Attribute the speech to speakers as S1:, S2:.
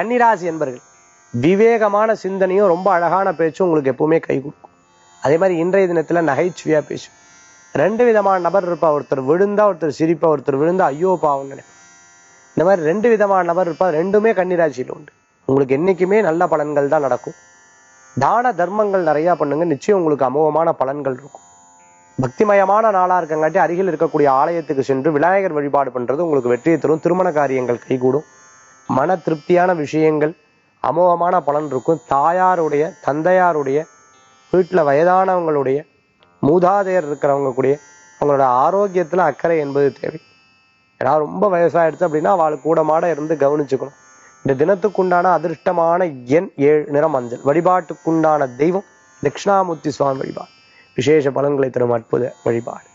S1: கன்னிராசி என்பர்கள் விவேகமான சிந்தனையும் ரொம்ப அழகான பேச்சும் உங்களுக்கு எப்பவுமே கை கொடுக்கும். அதே மாதிரி இன்றைய தினத்துல நகைச்சுவையா பேசும். ரெண்டு விதமான நபர் இருப்பா. ஒருத்தர் விழுந்தா ஒருத்தர் சிரிப்பா, ஒருத்தர் விழுந்தா ஐயோ பாவம் நினைப்பா. இந்த மாதிரி ரெண்டு விதமான நபர் இருப்பா. ரெண்டுமே கன்னிராசியில் உண்டு. உங்களுக்கு என்னைக்குமே நல்ல பலன்கள் தான் நடக்கும். தான தர்மங்கள் நிறைய பண்ணுங்க, நிச்சயம் உங்களுக்கு அமோகமான பலன்கள் இருக்கும். பக்திமயமான நாளா இருக்கங்காட்டி அருகில் இருக்கக்கூடிய ஆலயத்துக்கு சென்று விநாயகர் வழிபாடு பண்றது உங்களுக்கு வெற்றியை தரும். திருமண காரியங்கள் கைகூடும். மன திருப்தியான விஷயங்கள், அமோகமான பலன் இருக்கும். தாயாருடைய தந்தையாருடைய வீட்டுல வயதானவங்களுடைய மூதாதையர் இருக்கிறவங்க கூடிய அவங்களோட ஆரோக்கியத்துல அக்கறை என்பது தேவை. ஏன்னா ரொம்ப வயசாயிடுச்சு அப்படின்னா அவளுக்கு கூட மாட இருந்து கவனிச்சுக்கணும். இந்த தினத்துக்குண்டான அதிர்ஷ்டமான எண் 7, நிறம் மஞ்சள். வழிபாட்டுக்குண்டான தெய்வம் தட்சிணாமூர்த்தி சுவாமி வழிபாடு. விசேஷ பலன்களை தரும் அற்புத வழிபாடு.